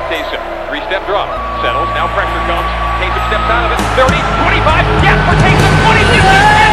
Taysom. Three-step drop. Settles. Now pressure comes. Taysom steps out of it. 30, 25. Yes, for Taysom. 20, 50.